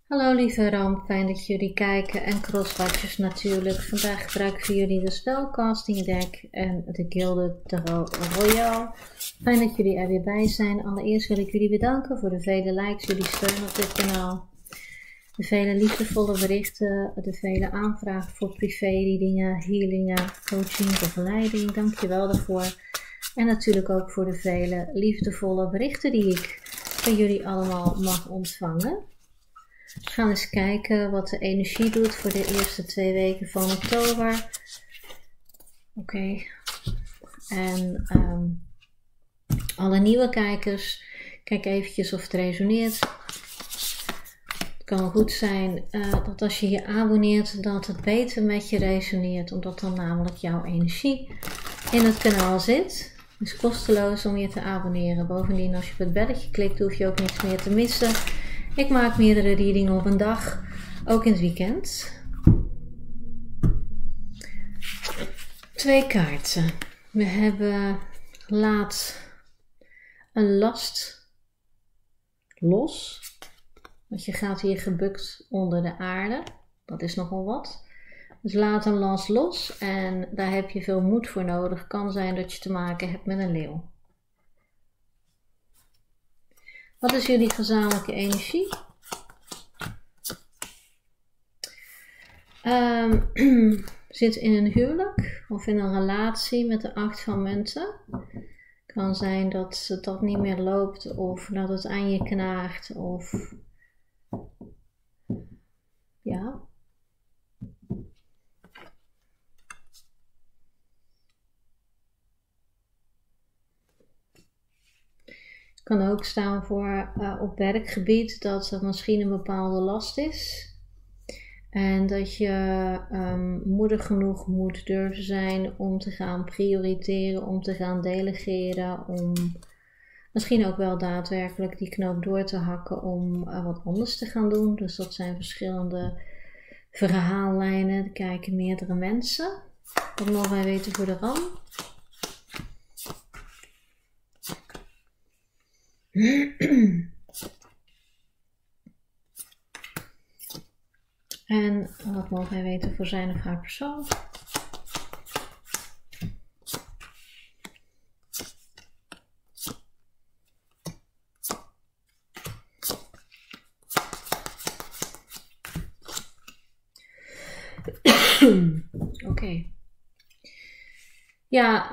Hallo lieve Ram, fijn dat jullie kijken en crosswatchers natuurlijk. Vandaag gebruik ik voor jullie de Spellcasting Deck en de Gilded Tarot Royale. Fijn dat jullie er weer bij zijn. Allereerst wil ik jullie bedanken voor de vele likes, jullie steun op dit kanaal. De vele liefdevolle berichten, de vele aanvragen voor privé-readingen, healingen, coaching, begeleiding. Dankjewel daarvoor. En natuurlijk ook voor de vele liefdevolle berichten die ik van jullie allemaal mag ontvangen. We gaan eens kijken wat de energie doet voor de eerste 2 weken van oktober. Oké. En alle nieuwe kijkers, kijk eventjes of het resoneert. Het kan goed zijn dat als je je abonneert, dat het beter met je resoneert. Omdat dan namelijk jouw energie in het kanaal zit. Het is kosteloos om je te abonneren. Bovendien, als je op het belletje klikt, hoef je ook niets meer te missen. Ik maak meerdere readingen op een dag, ook in het weekend. 2 kaarten. We hebben laat een last los. Want je gaat hier gebukt onder de aarde. Dat is nogal wat. Dus laat een last los en daar heb je veel moed voor nodig. Kan zijn dat je te maken hebt met een leeuw. Wat is jullie gezamenlijke energie? Zit in een huwelijk of in een relatie met de 8 van munten. Kan zijn dat dat niet meer loopt of dat het aan je knaagt of ja. Kan ook staan voor op werkgebied dat er misschien een bepaalde last is. En dat je moedig genoeg moet durven zijn om te gaan prioriteren, om te gaan delegeren, om misschien ook wel daadwerkelijk die knoop door te hakken om wat anders te gaan doen. Dus dat zijn verschillende verhaallijnen, daar kijken meerdere mensen. Wat mogen wij weten voor de Ram? En wat mogen wij weten voor zijn of haar persoon? Oké. Ja,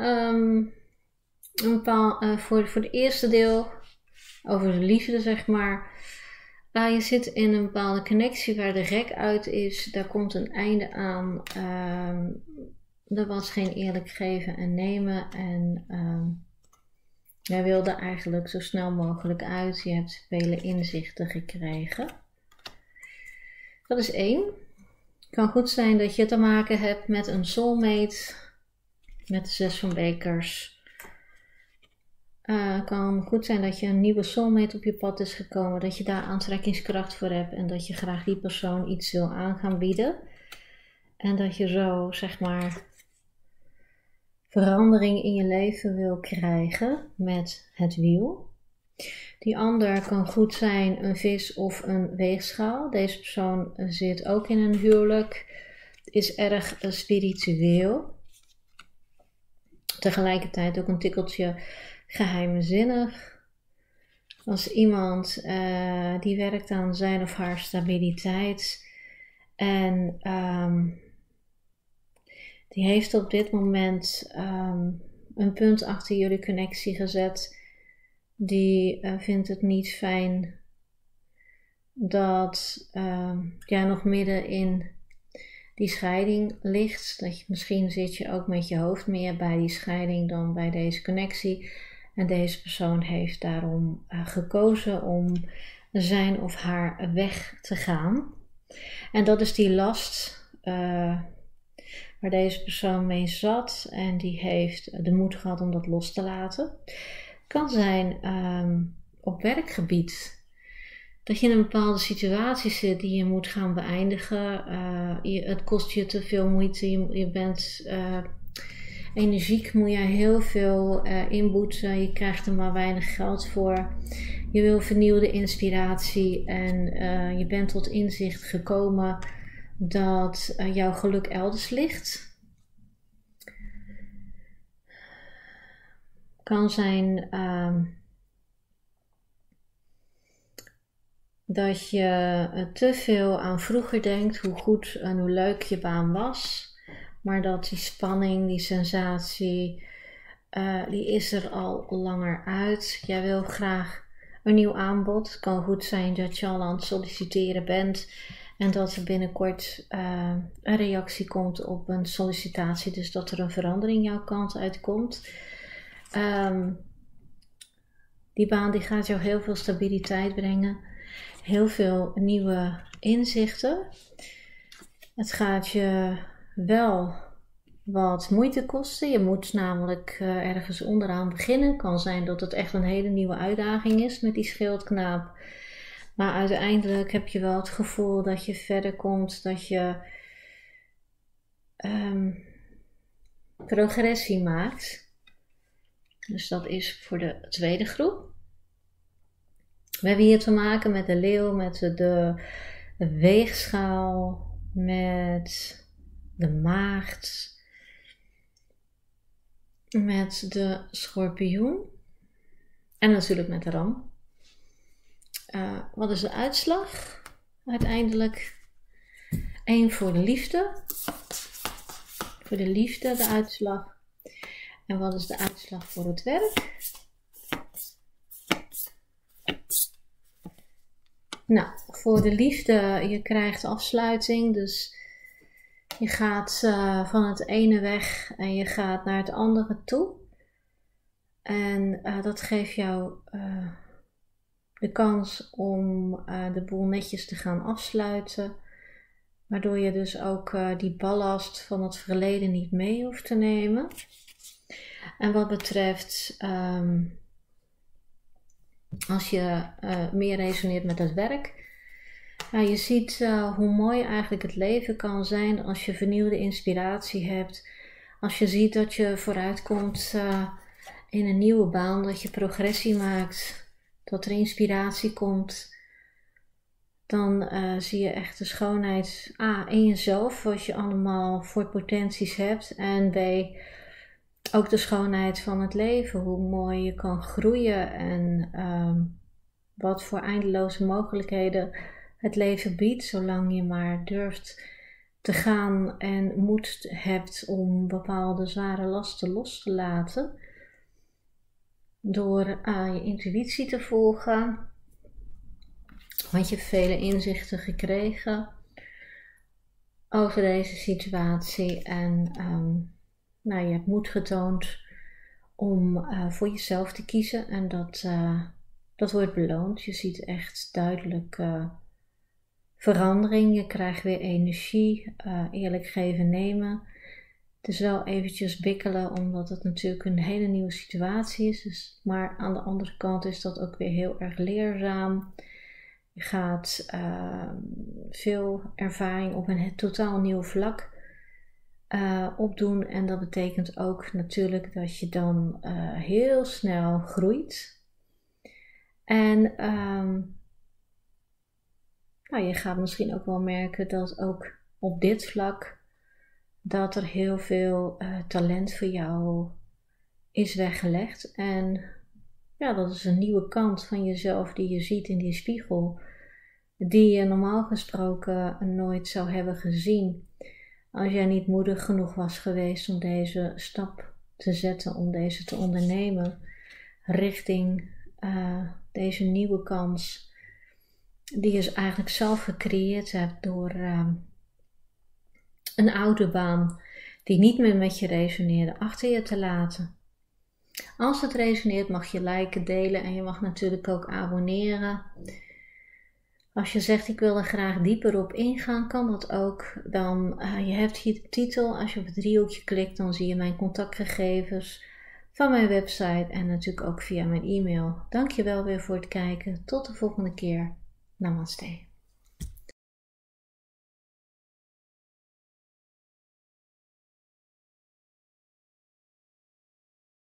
voor het eerste deel over de liefde, zeg maar. Je zit in een bepaalde connectie waar de rek uit is. Daar komt een einde aan. Er was geen eerlijk geven en nemen. En jij wilde eigenlijk zo snel mogelijk uit. Je hebt vele inzichten gekregen. Dat is 1. Het kan goed zijn dat je te maken hebt met een soulmate. Met de 6 van bekers. Het kan goed zijn dat je een nieuwe soulmate op je pad is gekomen, dat je daar aantrekkingskracht voor hebt en dat je graag die persoon iets wil aan gaan bieden. En dat je zo, zeg maar, verandering in je leven wil krijgen met het wiel. Die ander kan goed zijn een vis of een weegschaal. Deze persoon zit ook in een huwelijk, is erg spiritueel. Tegelijkertijd ook een tikkeltje geheimzinnig. Als iemand die werkt aan zijn of haar stabiliteit en die heeft op dit moment een punt achter jullie connectie gezet. Die vindt het niet fijn dat jij nog midden in die scheiding ligt. Dat je, misschien zit je ook met je hoofd meer bij die scheiding dan bij deze connectie. En deze persoon heeft daarom gekozen om zijn of haar weg te gaan. En dat is die last waar deze persoon mee zat. En die heeft de moed gehad om dat los te laten. Het kan zijn op werkgebied. Dat je in een bepaalde situatie zit die je moet gaan beëindigen. Het kost je te veel moeite. Je bent Energiek moet je heel veel inboeten. Je krijgt er maar weinig geld voor. Je wil vernieuwde inspiratie en je bent tot inzicht gekomen dat jouw geluk elders ligt. Kan zijn dat je te veel aan vroeger denkt, hoe goed en hoe leuk je baan was. Maar dat die spanning, die sensatie, die is er al langer uit. Jij wil graag een nieuw aanbod. Het kan goed zijn dat je al aan het solliciteren bent en dat er binnenkort een reactie komt op een sollicitatie. Dus dat er een verandering jouw kant uitkomt. Die baan die gaat jou heel veel stabiliteit brengen. Heel veel nieuwe inzichten. Het gaat je wel wat moeite kosten. Je moet namelijk ergens onderaan beginnen. Het kan zijn dat het echt een hele nieuwe uitdaging is met die schildknaap. Maar uiteindelijk heb je wel het gevoel dat je verder komt, dat je progressie maakt. Dus dat is voor de tweede groep. We hebben hier te maken met de leeuw, met de weegschaal, met de maagd, met de schorpioen en natuurlijk met de ram. Wat is de uitslag? Uiteindelijk 1 voor de liefde. Voor de liefde de uitslag. En wat is de uitslag voor het werk? Nou, voor de liefde, je krijgt afsluiting, dus je gaat van het ene weg en je gaat naar het andere toe. En dat geeft jou de kans om de boel netjes te gaan afsluiten. Waardoor je dus ook die ballast van het verleden niet mee hoeft te nemen. En wat betreft, als je meer resoneert met het werk. Je ziet hoe mooi eigenlijk het leven kan zijn als je vernieuwde inspiratie hebt. Als je ziet dat je vooruitkomt in een nieuwe baan, dat je progressie maakt, dat er inspiratie komt. Dan zie je echt de schoonheid in jezelf, wat je allemaal voor potenties hebt. En B, ook de schoonheid van het leven, hoe mooi je kan groeien en wat voor eindeloze mogelijkheden het leven biedt, zolang je maar durft te gaan en moed hebt om bepaalde zware lasten los te laten. Door je intuïtie te volgen. Want je hebt vele inzichten gekregen over deze situatie. En je hebt moed getoond om voor jezelf te kiezen. En dat wordt beloond. Je ziet echt duidelijk verandering. Je krijgt weer energie. Eerlijk geven, nemen. Het is wel eventjes bikkelen, omdat het natuurlijk een hele nieuwe situatie is. Dus, maar aan de andere kant is dat ook weer heel erg leerzaam. Je gaat veel ervaring op een totaal nieuw vlak opdoen. En dat betekent ook natuurlijk dat je dan heel snel groeit. En je gaat misschien ook wel merken dat ook op dit vlak dat er heel veel talent voor jou is weggelegd. En dat is een nieuwe kant van jezelf die je ziet in die spiegel. Die je normaal gesproken nooit zou hebben gezien. Als jij niet moedig genoeg was geweest om deze stap te zetten. Om deze te ondernemen. Richting deze nieuwe kans. Die je eigenlijk zelf gecreëerd hebt door een oude baan. Die niet meer met je resoneerde achter je te laten. Als het resoneert mag je liken, delen en je mag natuurlijk ook abonneren. Als je zegt ik wil er graag dieper op ingaan, kan dat ook. Dan, je hebt hier de titel. Als je op het driehoekje klikt, dan zie je mijn contactgegevens van mijn website en natuurlijk ook via mijn e-mail. Dankjewel weer voor het kijken. Tot de volgende keer. Namaste.